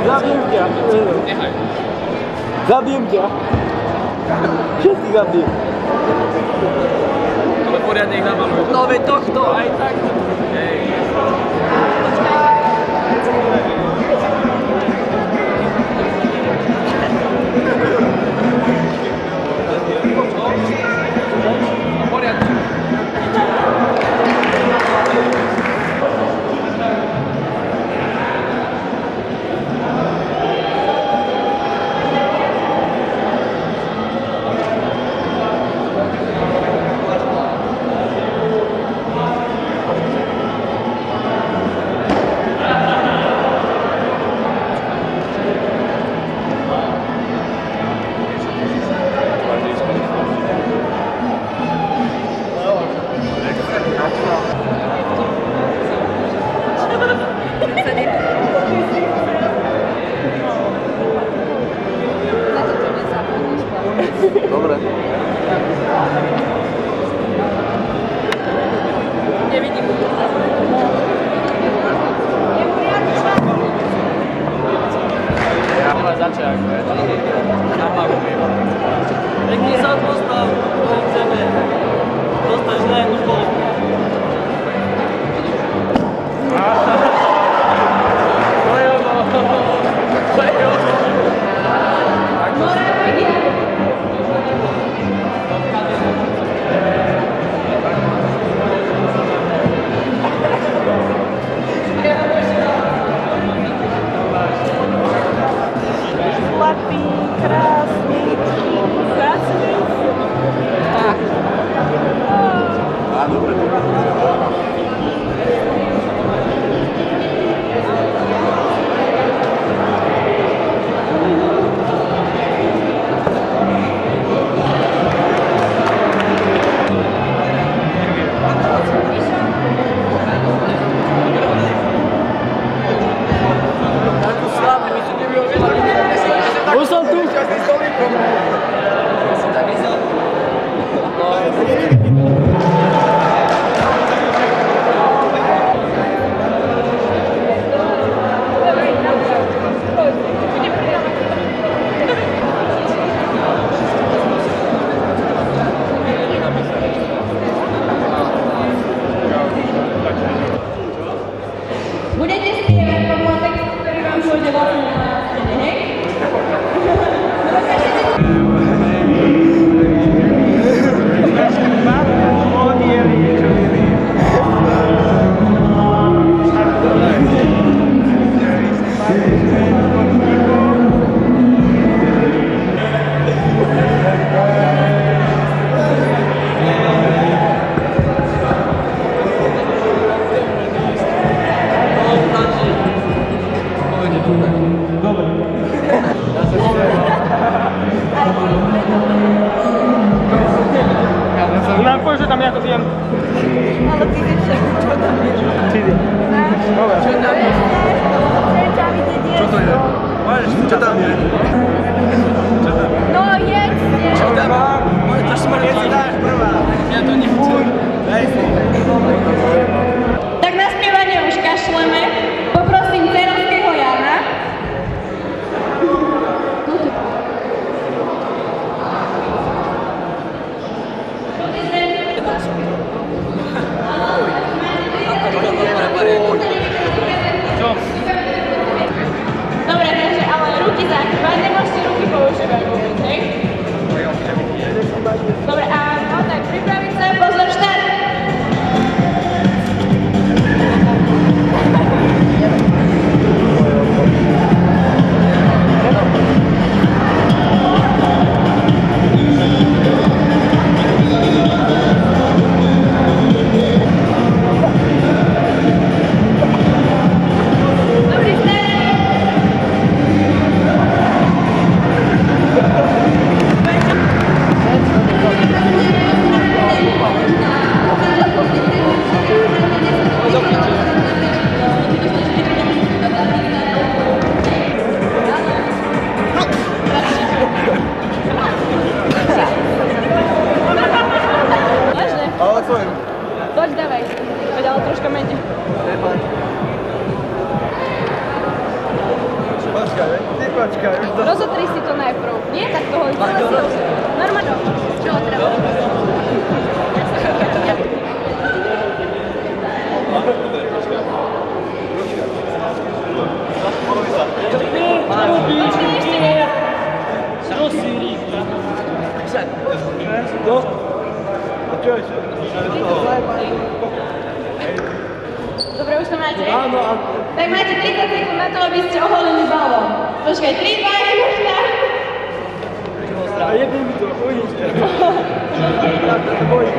Zabijem ťa. Nechaj. Zabijem ťa. Všetky zabijem. Ale poriadne ich namalujú. No veď tohto aj tak. Dobre. Nevidím. Ja mám začať, ako je to. Namalujem. Pekný sa postav, to chceme. Dostaš na jednu polku. To je ono. To je ono. Chlapí, krásny, krásny. Á, dobre, Už som tu. Budete spievať podľa textu, ktorý vám pôjde vlastne na scéne, hej? Nám povieš, že tam ja to viem. Ale ty vieš, čo tam je. Ty ide. Dobre. čo to je? Čo tam je? No jedzte! Čo tam mám? Moje to smrť. Keď si dáš prvá. Ja to nechcem. Daj si. Tak na spievanie už kašleme. Poprosím Cerovského Jana. Dobre, takže ale ruky zakrývať, nemôžete ruky používať vôbec, hej? Dobre, áno, tak pripraviť sa, pozor, štart! Dobrý štart! počkaj, už to... Rozotri si to najprv. Nie tak toho, normálne. Čo treba? Dobre, už to máte? Áno, áno. Tak máte 30 sekúnd na to, aby ste oholili balón. Počkaj, 3, 2, 1, štart. A jedný mi to, uvidíte. Tak, to bojím.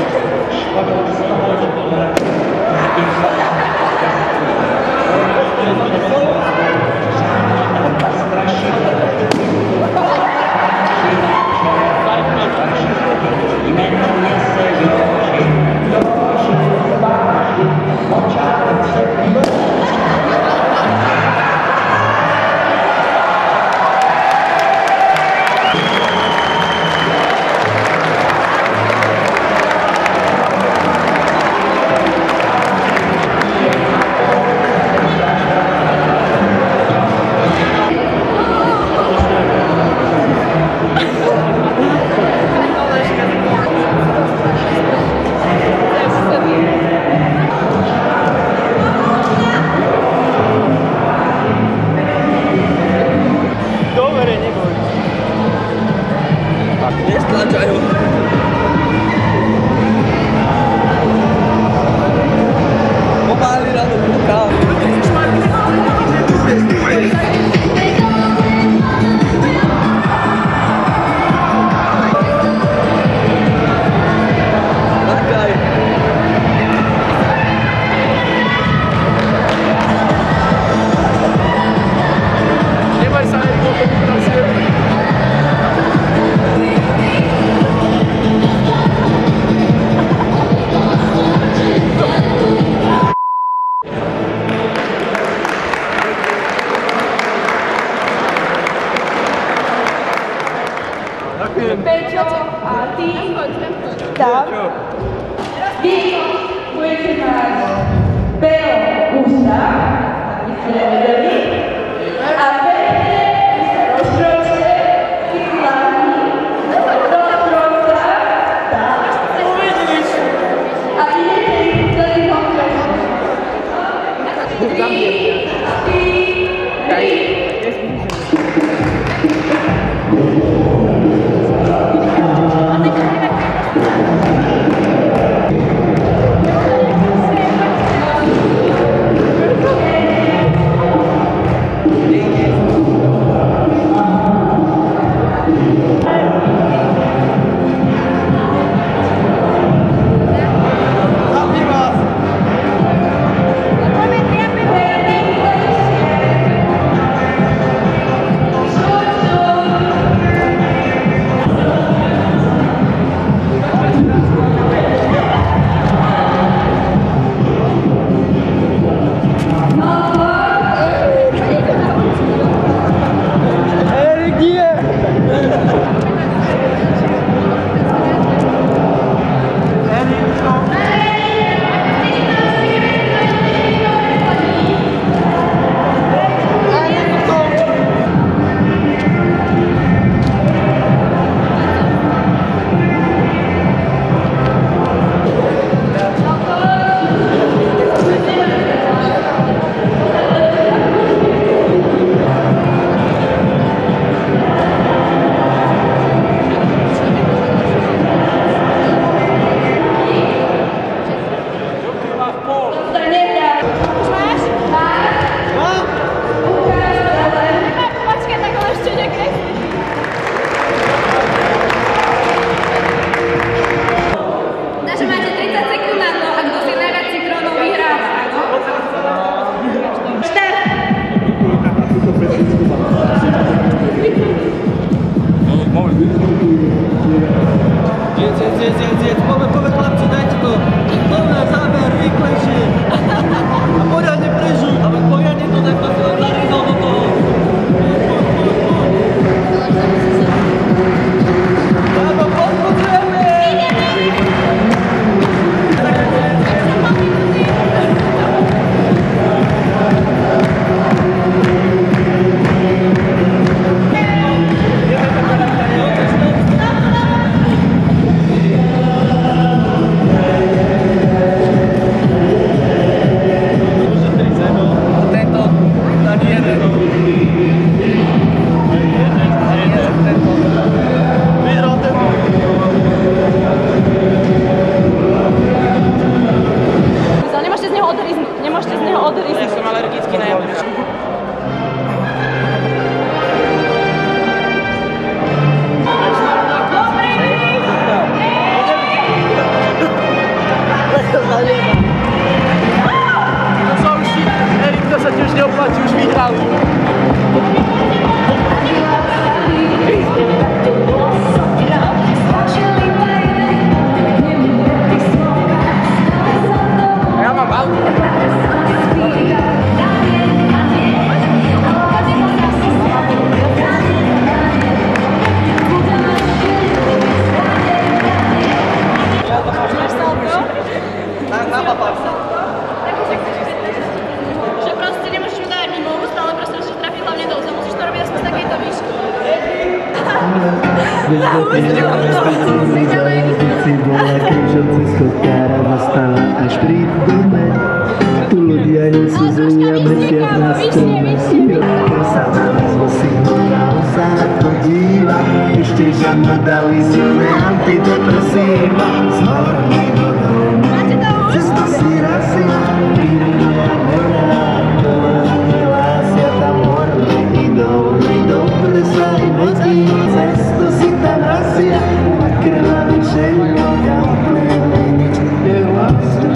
Pečo a ty tam. Vy budete mať pero ústa, aby ste nevedeli. A pekne sa rozšročte, ty hlavní, rozšročte, tak. A idete celý konkrétne. 3, 4. Si bola kričoci skokára dostala až pri dome. Tu ľudia nesúzujú a mesiac na strome. Keď sa na nás vosíhla, sa podíva. Ešte žiadno dali silné antidepresíva. S hormi vodou, cesto si rasia. Príroda veľa, veľmi lásia. Tam hormi idou, dobre sa im hodí. Cesto si tam rasia. Na krvavý šelko, kam plene nič nehlasia.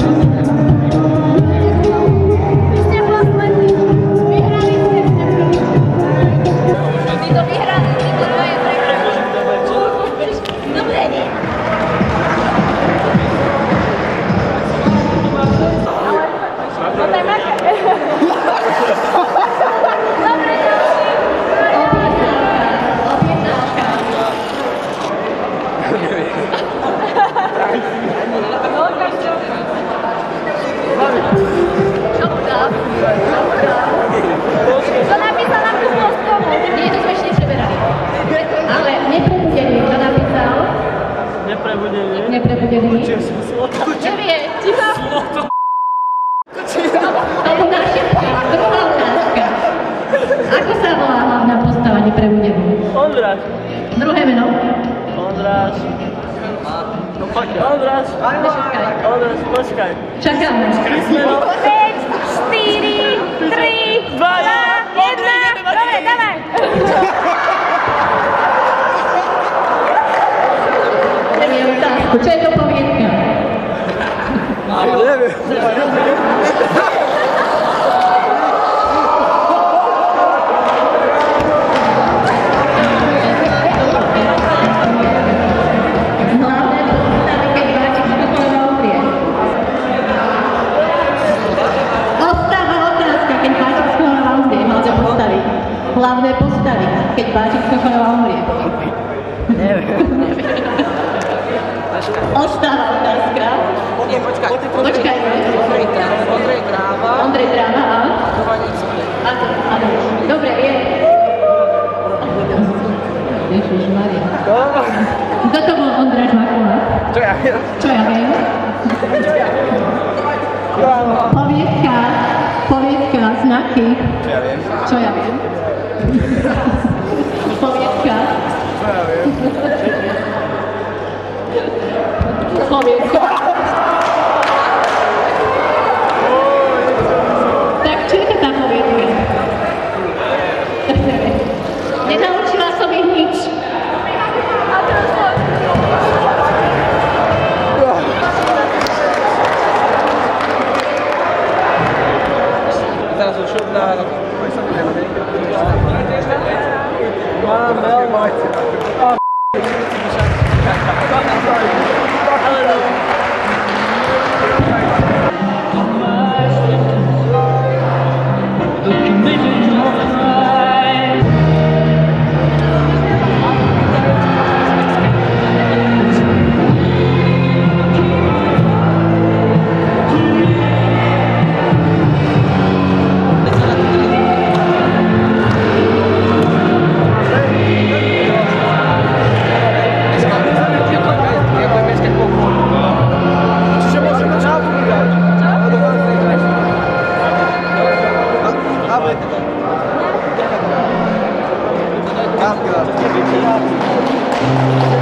Neprebudený. Nevie, ticho. To bola šipka. Druhá otázka. Ako sa volá hlavná postava Neprebudený? Ondráš. Druhé meno? Ondráš. Ondráš. Ondráš, počkaj. Čakáme. Písmeno. 5, 4, 3, 2, 1. Dobre, dávaj. Neviem otázku. Čo je to poviedka? Neviem. Hlavné postavy, keď Báček Kokorová umrie. Neviem. Ostáva otázka. Nie, počkaj. Počkajme. Ondrej Dráva. Ondrej Dráva a? Áno. Dobre, je. Ježišmaria. Kto to bol Ondráš Makula? Čo ja viem? Čo ja viem? Poviedka, znaky. Čo ja viem? Čo ja viem? Poviedka. Čo ja viem? Poviedka. Tak čo je to tá poviedka? Nenaučila som ich nič. Teraz už šupná. Kapka.